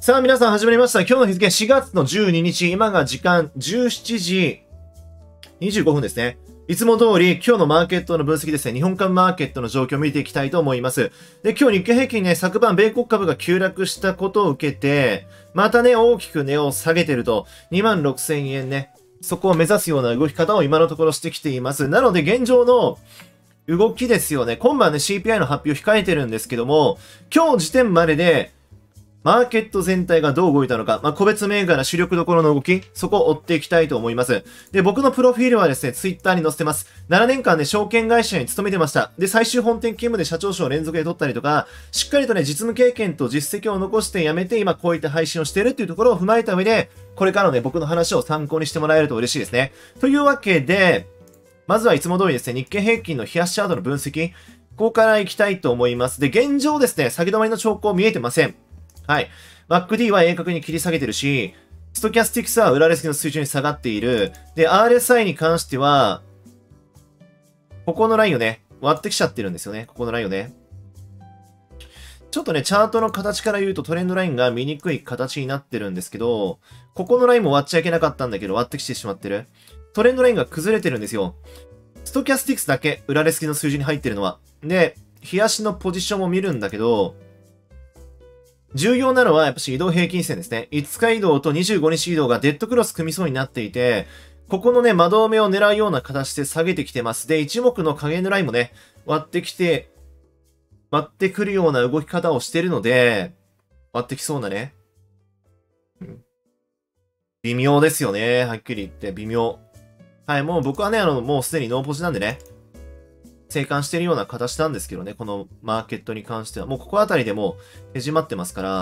さあ皆さん始まりました。今日の日付4月の12日、今が時間17時25分ですね。いつも通り今日のマーケットの分析ですね、日本株マーケットの状況を見ていきたいと思います。で、今日日経平均ね、昨晩米国株が急落したことを受けて、またね、大きく値を下げてると、26,000円ね、そこを目指すような動き方を今のところしてきています。なので現状の動きですよね。今晩ね、CPI の発表控えてるんですけども、今日時点までで、マーケット全体がどう動いたのか、個別銘柄主力どころの動き、そこを追っていきたいと思います。で、僕のプロフィールはですね、ツイッターに載せてます。7年間ね、証券会社に勤めてました。で、最終本店勤務で社長賞を連続で取ったりとか、しっかりとね、実務経験と実績を残して辞めて、今こういった配信をしているっていうところを踏まえた上で、これからのね、僕の話を参考にしてもらえると嬉しいですね。というわけで、まずはいつも通りですね、日経平均の冷やしチャートの分析、ここから行きたいと思います。で、現状ですね、下げ止まりの兆候見えてません。はい。MACD は鋭角に切り下げてるし、ストキャスティクスは裏レスキの水準に下がっている。で、RSI に関しては、ここのラインをね、割ってきちゃってるんですよね。ここのラインをね。ちょっとね、チャートの形から言うとトレンドラインが見にくい形になってるんですけど、ここのラインも割っちゃいけなかったんだけど、割ってきてしまってる。トレンドラインが崩れてるんですよ。ストキャスティクスだけ裏レスキの水準に入ってるのは。で、日足のポジションも見るんだけど、重要なのはやっぱし移動平均線ですね。5日移動と25日移動がデッドクロス組みそうになっていて、ここのね、窓埋めを狙うような形で下げてきてます。で、一目の影のラインもね、割ってくるような動き方をしてるので、割ってきそうなね。微妙ですよね。はっきり言って微妙。はい、もう僕はね、もうすでにノーポジなんでね。生還しているような形なんですけどね、このマーケットに関しては。もうここあたりでもう、縮まってますから、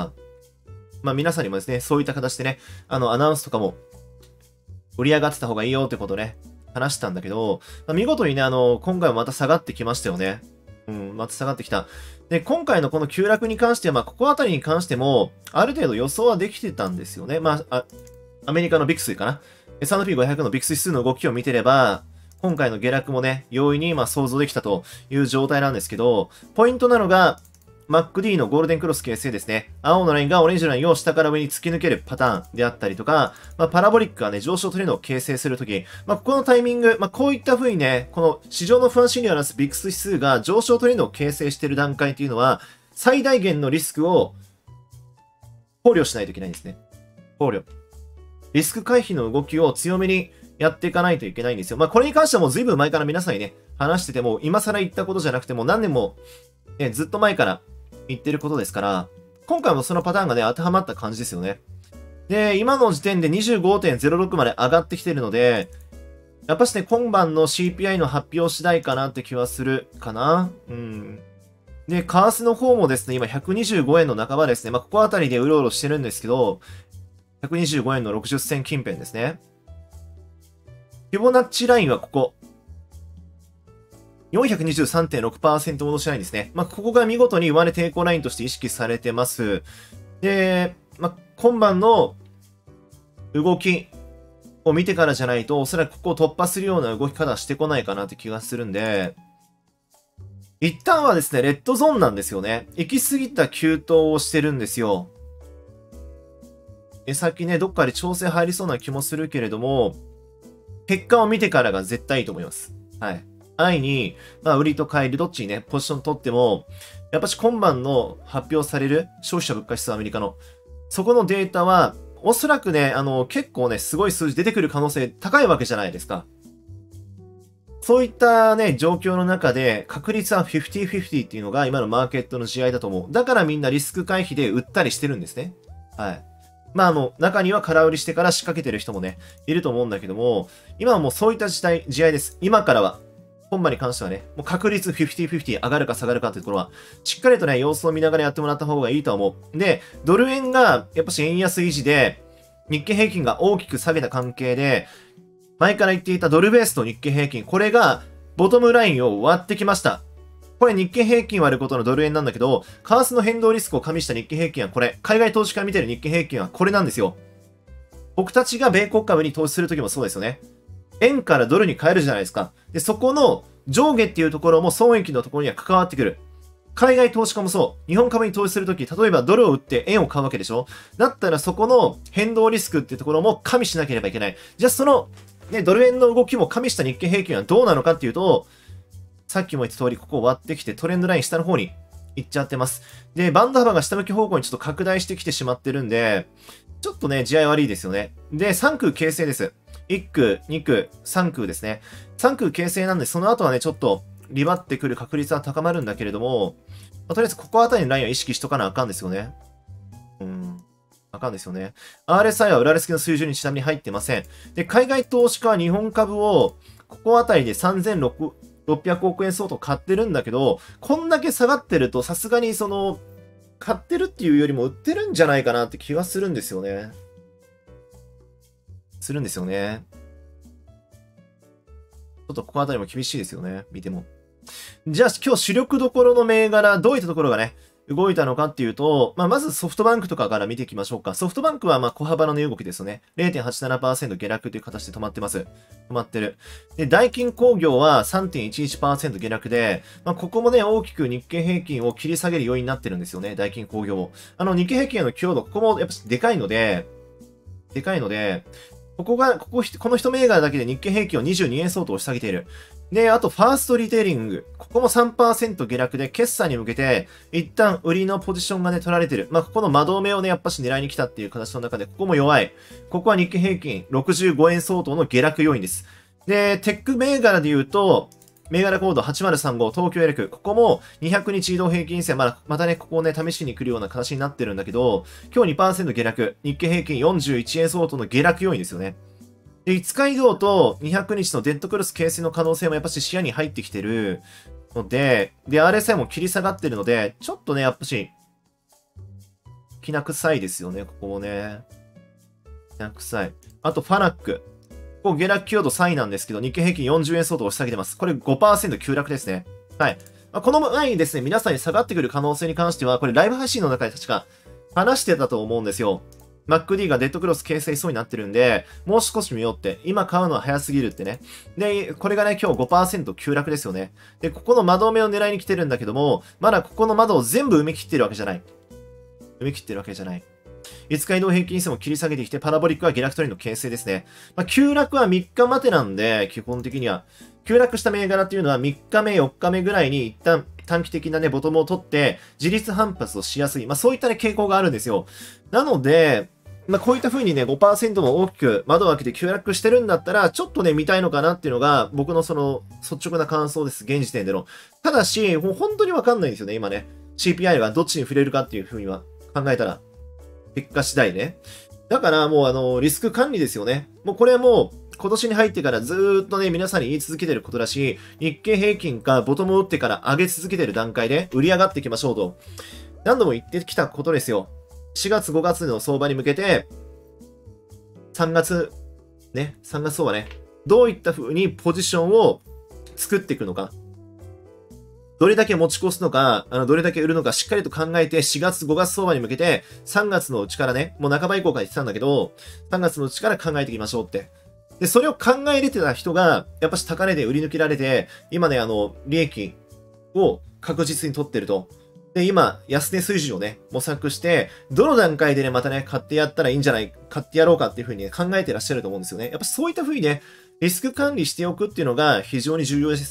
皆さんにもですね、そういった形でね、アナウンスとかも、売り上がってた方がいいよってことね、話したんだけど、見事にね、今回もまた下がってきましたよね。また下がってきた。で、今回のこの急落に関しては、ここあたりに関しても、ある程度予想はできてたんですよね。アメリカのビクスかな。S&P500 のビクス指数の動きを見てれば、今回の下落もね、容易に想像できたという状態なんですけど、ポイントなのが、MACD のゴールデンクロス形成ですね。青のラインがオレンジのラインを下から上に突き抜けるパターンであったりとか、パラボリックがね、上昇トレンドを形成するとき、ここのタイミング、こういった風にね、この市場の不安心理を表すビクス指数が上昇トレンドを形成している段階というのは、最大限のリスクを考慮しないといけないんですね。考慮。リスク回避の動きを強めにやっていかないといけないんですよ。これに関してはもう随分前から皆さんにね、話してても、今更言ったことじゃなくても何年も、ね、ずっと前から言ってることですから、今回もそのパターンがね、当てはまった感じですよね。で、今の時点で 25.06 まで上がってきてるので、やっぱしね、今晩の CPI の発表次第かなって気はするかな。で、為替の方もですね、今125円の半ばですね。ここあたりでうろうろしてるんですけど、125円の60銭近辺ですね。フィボナッチラインはここ。423.6% 戻しラインですね。ここが見事に上値抵抗ラインとして意識されてます。で、今晩の動きを見てからじゃないと、おそらくここを突破するような動き方はしてこないかなって気がするんで、一旦はですね、レッドゾーンなんですよね。行き過ぎた急騰をしてるんですよ。先ね、どっかで調整入りそうな気もするけれども、結果を見てからが絶対いいと思います。はい。安易に、売りと買いでどっちにね、ポジション取っても、やっぱし今晩の発表される消費者物価指数アメリカの、そこのデータは、おそらくね、結構ね、すごい数字出てくる可能性高いわけじゃないですか。そういったね、状況の中で、確率は 50-50 っていうのが今のマーケットの試合だと思う。だからみんなリスク回避で売ったりしてるんですね。はい。中には空売りしてから仕掛けてる人もね、いると思うんだけども、今はもうそういった時合です。今からは、本場に関してはね、もう確率 50-50 上がるか下がるかっていうところは、しっかりとね、様子を見ながらやってもらった方がいいと思う。で、ドル円が、やっぱし円安維持で、日経平均が大きく下げた関係で、前から言っていたドルベースと日経平均、これが、ボトムラインを割ってきました。これ日経平均割ることのドル円なんだけど、為替の変動リスクを加味した日経平均はこれ、海外投資家が見てる日経平均はこれなんですよ。僕たちが米国株に投資するときもそうですよね。円からドルに変えるじゃないですか。で、そこの上下っていうところも損益のところには関わってくる。 海外投資家もそう。日本株に投資するとき、例えばドルを売って円を買うわけでしょ。だったらそこの変動リスクっていうところも加味しなければいけない。じゃあその、ね、ドル円の動きも加味した日経平均はどうなのかっていうと、さっきも言った通り、ここを割ってきてトレンドライン下の方に行っちゃってます。で、バンド幅が下向き方向にちょっと拡大してきてしまってるんで、ちょっとね、地合い悪いですよね。で、3空形成です。1空、2空、3空ですね。3空形成なんで、その後はね、ちょっとリバってくる確率は高まるんだけれども、とりあえずここあたりのラインは意識しとかなあかんですよね。あかんですよね。RSI は売られすぎの水準にちなみに入ってません。で、海外投資家は日本株を、ここあたりで3600億円相当買ってるんだけど、こんだけ下がってると、さすがにその、買ってるっていうよりも売ってるんじゃないかなって気がするんですよね。ちょっとここあたりも厳しいですよね。見ても。じゃあ今日主力どころの銘柄、どういったところがね、動いたのかっていうと、まずソフトバンクとかから見ていきましょうか。ソフトバンクは小幅の値動きですよね。0.87% 下落という形で止まってます。止まってる。で、ダイキン工業は 3.11% 下落で、ここもね、大きく日経平均を切り下げる要因になってるんですよね。ダイキン工業も。日経平均への強度、ここもやっぱでかいので、この一銘柄だけで日経平均を22円相当押し下げている。で、あと、ファーストリテイリング。ここも 3% 下落で、決算に向けて、一旦売りのポジションがね、取られてる。ここの窓埋めをね、やっぱし狙いに来たっていう形の中で、ここも弱い。ここは日経平均65円相当の下落要因です。で、テック銘柄で言うと、銘柄コード8035東京エレク。ここも200日移動平均線、またね、ここをね、試しに来るような形になってるんだけど、今日 2% 下落。日経平均41円相当の下落要因ですよね。で、5日移動と200日のデッドクロス形成の可能性もやっぱし視野に入ってきてるので、RSI も切り下がってるので、ちょっとね、やっぱし、きな臭いですよね、ここもね。きな臭い。あと、ファナック。ここ下落強度3位なんですけど、日経平均40円相当押し下げてます。これ 5% 急落ですね。はい。この前にですね、皆さんに下がってくる可能性に関しては、これライブ配信の中で確か話してたと思うんですよ。MacD がデッドクロス形成しそうになってるんで、もう少し見ようって、今買うのは早すぎるってね。で、これがね、今日 5% 急落ですよね。で、ここの窓埋めを狙いに来てるんだけども、まだここの窓を全部埋め切ってるわけじゃない。5日移動平均線も切り下げてきて、パラボリックは下落トレンド形成ですね。急落は3日待てなんで、基本的には。急落した銘柄っていうのは3日目、4日目ぐらいに一旦短期的なね、ボトムを取って、自立反発をしやすい。そういったね、傾向があるんですよ。なので、こういった風にね、5% も大きく窓を開けて急落してるんだったら、ちょっとね、見たいのかなっていうのが、僕のその、率直な感想です。現時点での。ただし、もう本当にわかんないんですよね、今ね。CPI がどっちに触れるかっていう風には考えたら。結果次第ね。だからもうリスク管理ですよね。もうこれはもう、今年に入ってからずーっとね、皆さんに言い続けてることだし、日経平均がボトムを打ってから上げ続けてる段階で売り上がっていきましょうと。何度も言ってきたことですよ。4月5月の相場に向けて、3月相場ね、どういった風にポジションを作っていくのか、どれだけ持ち越すのか、どれだけ売るのかしっかりと考えて、4月5月相場に向けて、3月のうちからね、もう半ば以降から言ってたんだけど、3月のうちから考えていきましょうって。で、それを考えれてた人が、やっぱし高値で売り抜けられて、今ね、利益を確実に取ってると。で、今、安値水準をね、模索して、どの段階でね、またね、買ってやったらいいんじゃない、買ってやろうかっていう風にね、考えてらっしゃると思うんですよね。やっぱそういった風にね、リスク管理しておくっていうのが非常に重要です。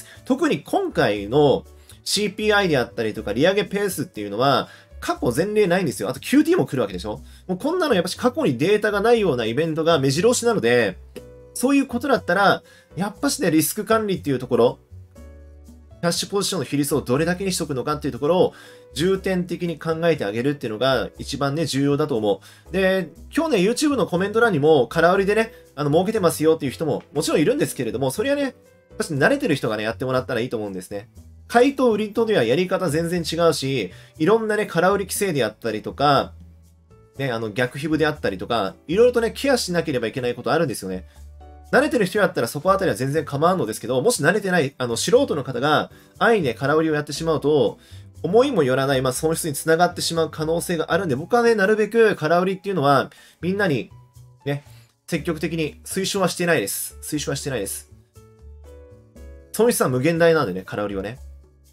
特に今回の CPI であったりとか、利上げペースっていうのは、過去前例ないんですよ。あと QT も来るわけでしょ。もうこんなのやっぱし過去にデータがないようなイベントが目白押しなので、そういうことだったら、やっぱしね、リスク管理っていうところ、キャッシュポジションの比率をどれだけにしとくのかっていうところを重点的に考えてあげるっていうのが一番ね、重要だと思う。で、今日ね、YouTube のコメント欄にも空売りでね、儲けてますよっていう人ももちろんいるんですけれども、それはね、慣れてる人がね、やってもらったらいいと思うんですね。買いと売りとではやり方全然違うし、いろんなね、空売り規制であったりとか、ね、逆皮膚であったりとか、いろいろとね、ケアしなければいけないことあるんですよね。慣れてる人やったらそこあたりは全然構わんのですけど、もし慣れてない、素人の方が、安易ね、空売りをやってしまうと、思いもよらない、損失につながってしまう可能性があるんで、僕はね、なるべく空売りっていうのは、みんなに、ね、積極的に推奨はしてないです。損失は無限大なんでね、空売りはね。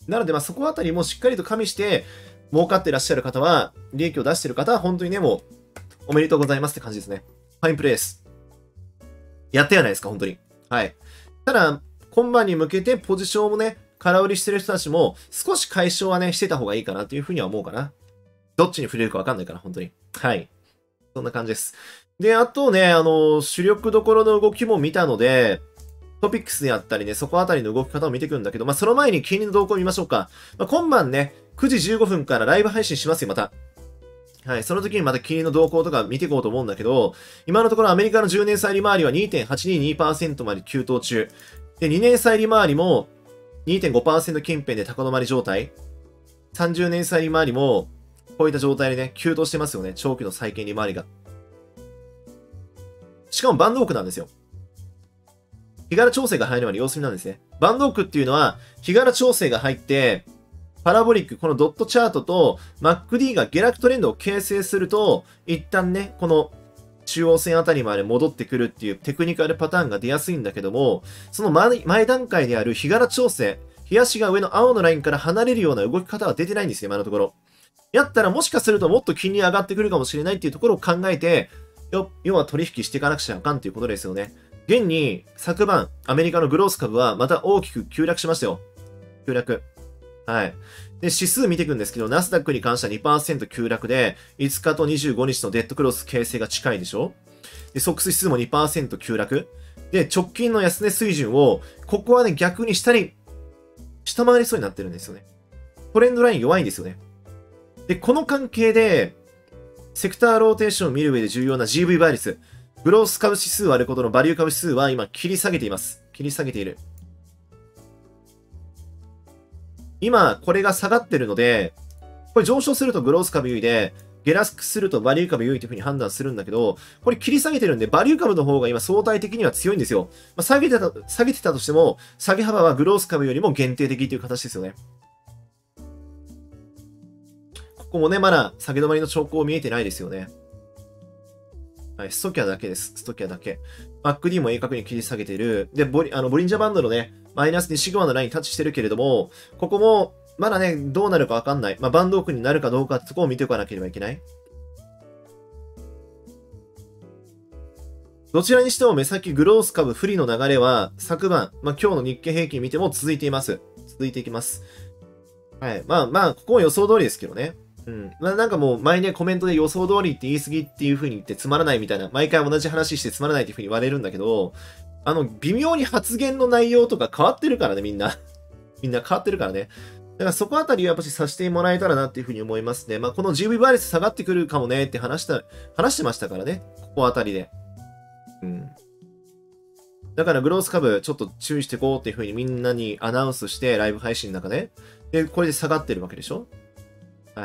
なので、そこあたりもしっかりと加味して、儲かってらっしゃる方は、利益を出してる方は、本当にね、もう、おめでとうございますって感じですね。ファインプレイです。やったやないですか、本当に。はい。ただ、今晩に向けてポジションをね、空売りしてる人たちも、少し解消はね、してた方がいいかなというふうには思うかな。どっちに触れるかわかんないから、本当に。はい。そんな感じです。で、あとね、主力どころの動きも見たので、トピックスであったりね、そこあたりの動き方を見ていくんだけど、その前に金利の動向を見ましょうか。今晩ね、9時15分からライブ配信しますよ、また。はい、その時にまた金利の動向とか見ていこうと思うんだけど、今のところアメリカの10年債利回りは 2.822% まで急騰中。で、2年債利回りも 2.5% 近辺で高止まり状態。30年債利回りも、こういった状態でね、急騰してますよね。長期の債券利回りが。しかもバンドオークなんですよ。日柄調整が入るのは様子見なんですね。バンドオークっていうのは、日柄調整が入って、パラボリック、このドットチャートと MacD が下落トレンドを形成すると、一旦ね、この中央線あたりまで戻ってくるっていうテクニカルパターンが出やすいんだけども、その前段階である日柄調整、日足が上の青のラインから離れるような動き方は出てないんですよ、今のところ。やったらもしかするともっと金利上がってくるかもしれないっていうところを考えて、要は取引していかなくちゃあかんっていうことですよね。現に昨晩、アメリカのグロース株はまた大きく急落しましたよ。急落。はい。で、指数見ていくんですけど、ナスダックに関しては 2% 急落で、5日と25日のデッドクロス形成が近いでしょ。で、ソックス指数も 2% 急落。で、直近の安値水準を、ここはね、逆に下回りそうになってるんですよね。トレンドライン弱いんですよね。で、この関係で、セクターローテーションを見る上で重要な GV 倍率。グロース株指数割ることのバリュー株指数は今切り下げています。切り下げている。今、これが下がってるので、これ上昇するとグロース株優位で、下落するとバリュー株優位というふうに判断するんだけど、これ切り下げてるんで、バリュー株の方が今相対的には強いんですよ。下げてたとしても、下げ幅はグロース株よりも限定的という形ですよね。ここもね、まだ下げ止まりの兆候見えてないですよね。はい、ストキャだけです。ストキャだけ。MacD も鋭角に切り下げている。で、ボリンジャーバンドのね、マイナス2シグマのラインタッチしてるけれども、ここも、まだね、どうなるかわかんない。バンドオークになるかどうかってところを見ておかなければいけない。どちらにしても目先グロース株不利の流れは、昨晩、今日の日経平均見ても続いています。続いていきます。はい。ここも予想通りですけどね。うん。なんかもう前ね、コメントで予想通りって言い過ぎっていう風に言ってつまらないみたいな、毎回同じ話してつまらないっていう風に言われるんだけど、微妙に発言の内容とか変わってるからね、みんな。みんな変わってるからね。だからそこあたりはやっぱりさせてもらえたらなっていう風に思いますね。この GV 倍率下がってくるかもねって話してましたからね。ここあたりで。うん。だからグロース株ちょっと注意していこうっていう風にみんなにアナウンスしてライブ配信の中で。で、これで下がってるわけでしょ。はい。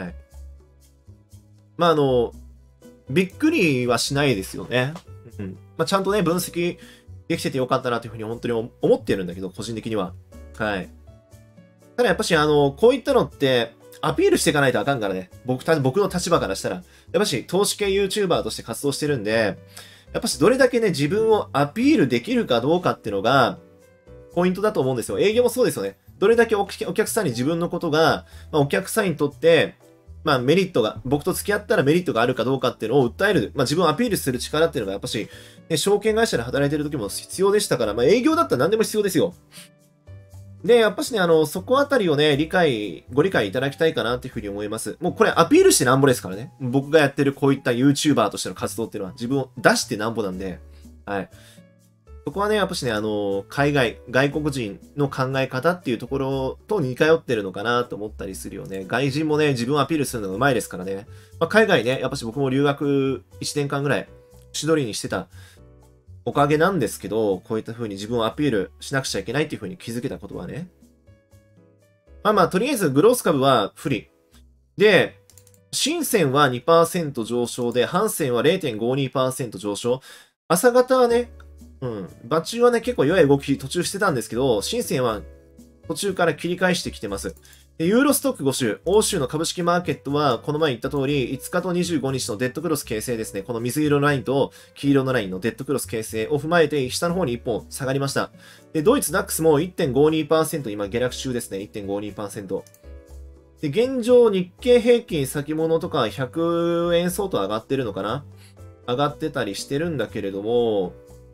びっくりはしないですよね。うん。ちゃんとね、分析できててよかったなというふうに本当に思ってるんだけど、個人的には。はい。ただやっぱし、こういったのって、アピールしていかないとあかんからね。僕の立場からしたら。やっぱし、投資系 YouTuber として活動してるんで、やっぱし、どれだけね、自分をアピールできるかどうかっていうのが、ポイントだと思うんですよ。営業もそうですよね。どれだけお客さんに自分のことが、お客さんにとって、メリットが、僕と付き合ったらメリットがあるかどうかっていうのを訴える、自分をアピールする力っていうのがやっぱし、ね、証券会社で働いてる時も必要でしたから、営業だったら何でも必要ですよ。で、やっぱしね、そこあたりをね、ご理解いただきたいかなっていうふうに思います。もうこれアピールしてなんぼですからね。僕がやってるこういった YouTuber としての活動っていうのは自分を出してなんぼなんで、はい。そこはね、やっぱしね、外国人の考え方っていうところと似通ってるのかなと思ったりするよね。外人もね、自分をアピールするのが上手いですからね。海外ね、やっぱし僕も留学1年間ぐらい、しどりにしてたおかげなんですけど、こういった風に自分をアピールしなくちゃいけないっていう風に気づけたことはね。とりあえずグロース株は不利。で、新線は 2% 上昇で、半線は 0.52% 上昇。朝方はね、バチはね、結構弱い動き途中してたんですけど、新線は途中から切り返してきてます。 でユーロストック5州、欧州の株式マーケットは、この前言った通り、5日と25日のデッドクロス形成ですね。この水色のラインと黄色のラインのデッドクロス形成を踏まえて、下の方に1本下がりました。で、ドイツダックスも 1.52% 今下落中ですね。1.52%。で、現状、日経平均先物とか100円相当上がってるのかな？上がってたりしてるんだけれども、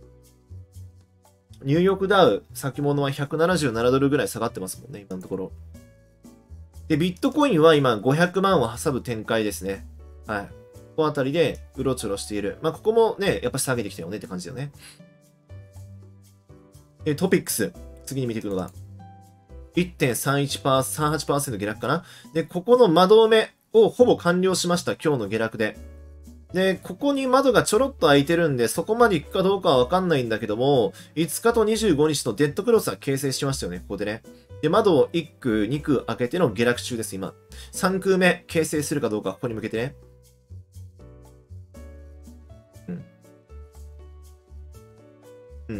ニューヨークダウ先物は177ドルぐらい下がってますもんね、今のところ。で、ビットコインは今500万を挟む展開ですね。はい。ここあたりでうろちょろしている。まあ、ここもね、やっぱ下げてきたよねって感じだよね。で、トピックス。次に見ていくのが。1.38% 下落かな。で、ここの窓埋めをほぼ完了しました。今日の下落で。で、ここに窓がちょろっと開いてるんで、そこまで行くかどうかはわかんないんだけども、5日と25日のデッドクロスは形成しましたよね、ここでね。で、窓を1区、2区開けての下落中です、今。3区目形成するかどうか、ここに向けてね。うん。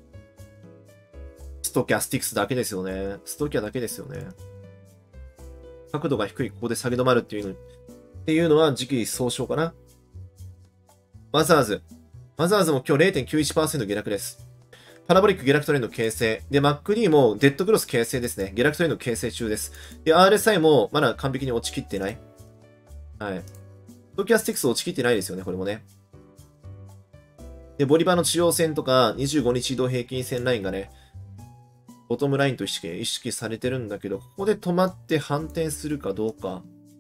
ストキャスティクスだけですよね。ストキャだけですよね。角度が低い、ここで下げ止まるっていうのは時期総称かな。マザーズ。マザーズも今日 0.91% 下落です。パラボリック下落トレンド形成。で、MacD もデッドクロス形成ですね。下落トレンド形成中です。で、RSI もまだ完璧に落ちきってない。はい。ストキャスティクス落ちきってないですよね、これもね。で、ボリバーの中央線とか25日移動平均線ラインがね、ボトムラインと意識されてるんだけど、ここで止まって反転するかどうか。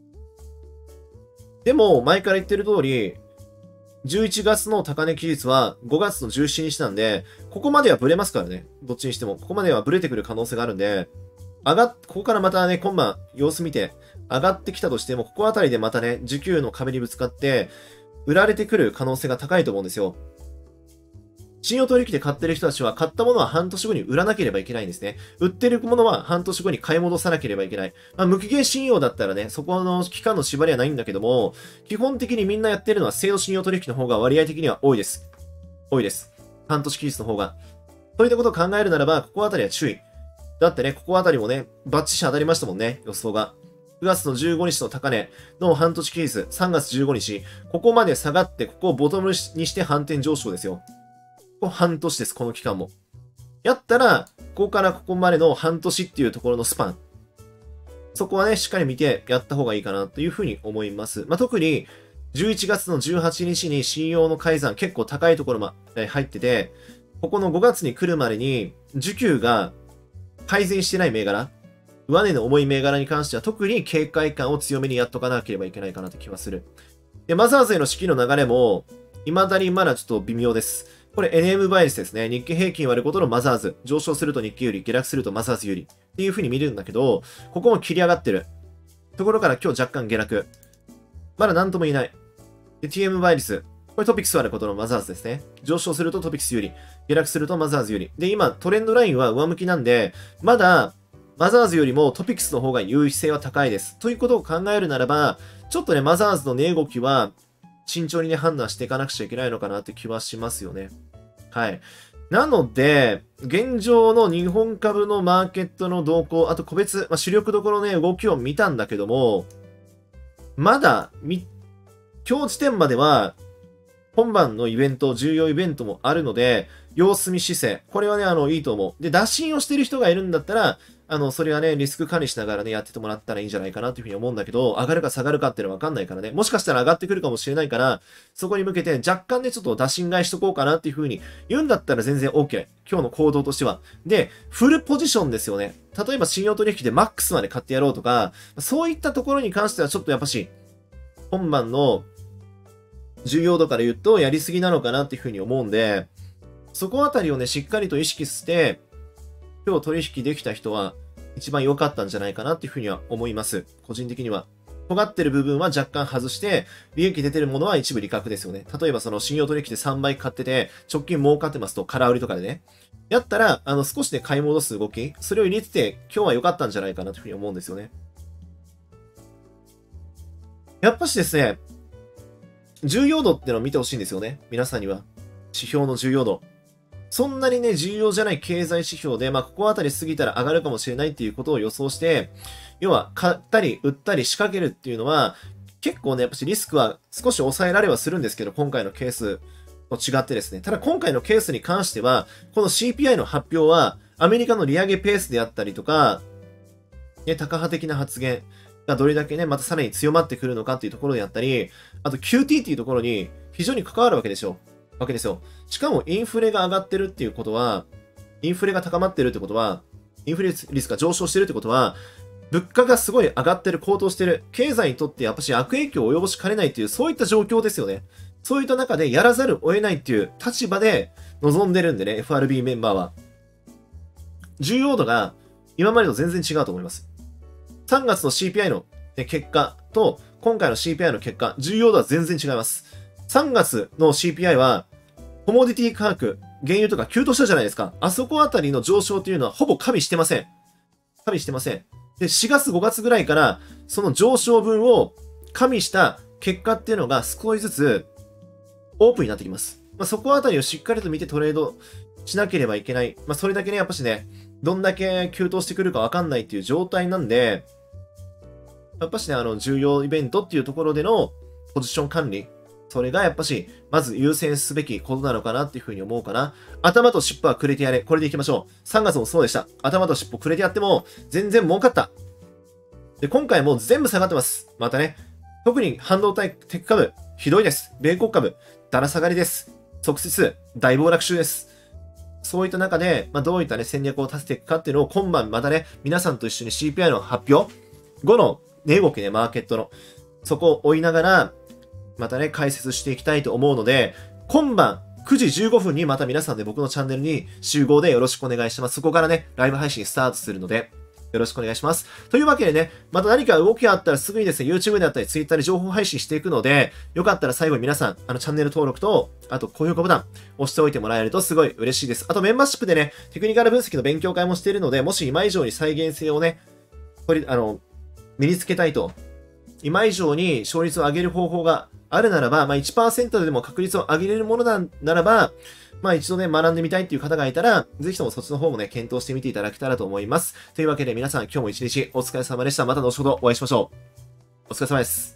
でも、前から言ってる通り、11月の高値期日は5月の17日なんで、ここまではブレますからね。どっちにしても。ここまではブレてくる可能性があるんで、ここからまたね、今晩様子見て上がってきたとしても、ここあたりでまたね、需給の壁にぶつかって、売られてくる可能性が高いと思うんですよ。信用取引で買ってる人たちは、買ったものは半年後に売らなければいけないんですね。売ってるものは半年後に買い戻さなければいけない。まあ、無期限信用だったらね、そこの期間の縛りはないんだけども、基本的にみんなやってるのは、制度信用取引の方が割合的には多いです。多いです。半年期日の方が。そういったことを考えるならば、ここあたりは注意。だってね、ここあたりもね、バッチシ当たりましたもんね、予想が。9月の15日の高値の半年期日、3月15日、ここまで下がって、ここをボトムにして反転上昇ですよ。ここ半年です、この期間も。やったら、ここからここまでの半年っていうところのスパン。そこはね、しっかり見てやった方がいいかなというふうに思います。まあ、特に、11月の18日に信用の改ざん結構高いところまで入ってて、ここの5月に来るまでに、需給が改善してない銘柄、上値の重い銘柄に関しては特に警戒感を強めにやっとかなければいけないかなって気はする。で、マザーズへの資金の流れも、未だにまだちょっと微妙です。これ NM バイアスですね。日経平均割ることのマザーズ。上昇すると日経より、下落するとマザーズより。っていう風に見るんだけど、ここも切り上がってる。ところから今日若干下落。まだ何とも言えない。で、TM バイリス。これトピックス割ることのマザーズですね。上昇するとトピックスより。下落するとマザーズより。で、今トレンドラインは上向きなんで、まだマザーズよりもトピックスの方が優位性は高いです。ということを考えるならば、ちょっとね、マザーズの値動きは、慎重にね、判断していかなくちゃいけないのかなって気はしますよね。はい。なので、現状の日本株のマーケットの動向、あと個別、主力どころね、動きを見たんだけども、まだ、今日時点までは、本番のイベント、重要イベントもあるので、様子見姿勢。これはね、いいと思う。で、打診をしてる人がいるんだったら、それはね、リスク管理しながらね、やっててもらったらいいんじゃないかなというふうに思うんだけど、上がるか下がるかっていうのはわかんないからね、もしかしたら上がってくるかもしれないから、そこに向けて若干ね、ちょっと打診買いしとこうかなっていうふうに言うんだったら全然 OK。今日の行動としては。で、フルポジションですよね。例えば信用取引でマックスまで買ってやろうとか、そういったところに関してはちょっとやっぱし、本番の重要度から言うとやりすぎなのかなっていうふうに思うんで、そこあたりをね、しっかりと意識して、今日取引できた人は一番良かったんじゃないかなっていうふうには思います。個人的には。尖ってる部分は若干外して、利益出てるものは一部利確ですよね。例えばその信用取引で3倍買ってて、直近儲かってますと、空売りとかでね。やったら、少しで買い戻す動き、それを入れてて、今日は良かったんじゃないかなというふうに思うんですよね。やっぱしですね、重要度ってのを見てほしいんですよね。皆さんには。指標の重要度。 そんなにね、重要じゃない経済指標で、ここあたり過ぎたら上がるかもしれないっていうことを予想して、要は、買ったり売ったり仕掛けるっていうのは、結構ね、やっぱしリスクは少し抑えられはするんですけど、今回のケースと違ってですね。ただ今回のケースに関しては、この CPI の発表は、アメリカの利上げペースであったりとか、ね、タカ派的な発言がどれだけね、またさらに強まってくるのかっていうところであったり、あと QT っていうところに非常に関わるわけですよ。しかもインフレが上がってるっていうことは、インフレが高まってるってことは、インフレリスクが上昇してるってことは、物価がすごい上がってる、高騰してる、経済にとってやっぱし悪影響を及ぼしかねないっていう、そういった状況ですよね。そういった中でやらざるを得ないっていう立場で臨んでるんでね、FRB メンバーは。重要度が今までと全然違うと思います。3月の CPI の結果と今回の CPI の結果、重要度は全然違います。3月の CPI は、コモディティ価格、原油とか急騰したじゃないですか。あそこあたりの上昇というのはほぼ加味してません。で、4月5月ぐらいから、その上昇分を加味した結果っていうのが少しずつオープンになってきます。そこあたりをしっかりと見てトレードしなければいけない。それだけね、やっぱしね、どんだけ急騰してくるかわかんないっていう状態なんで、やっぱしね、重要イベントっていうところでのポジション管理、それがやっぱし、まず優先すべきことなのかなっていうふうに思うかな。頭と尻尾はくれてやれ。これでいきましょう。3月もそうでした。頭と尻尾くれてやっても、全然儲かった。で、今回も全部下がってます。またね、特に半導体テック株、ひどいです。米国株、だら下がりです。即日、大暴落中です。そういった中で、どういったね、戦略を立てていくかっていうのを今晩またね、皆さんと一緒に CPI の発表後の値動きね、マーケットの、そこを追いながら、またね、解説していきたいと思うので、今晩9時15分にまた皆さんで僕のチャンネルに集合でよろしくお願いします。そこからね、ライブ配信スタートするので、よろしくお願いします。というわけでね、また何か動きがあったらすぐにですね、YouTube であったり Twitter で情報配信していくので、よかったら最後に皆さん、チャンネル登録と、あと高評価ボタン押しておいてもらえるとすごい嬉しいです。あとメンバーシップでね、テクニカル分析の勉強会もしているので、もし今以上に再現性をね、身につけたいと、今以上に勝率を上げる方法があるならば、1% でも確率を上げれるものならば、一度ね、学んでみたいっていう方がいたら、ぜひともそっちの方もね、検討してみていただけたらと思います。というわけで皆さん今日も一日お疲れ様でした。また後ほどお会いしましょう。お疲れ様です。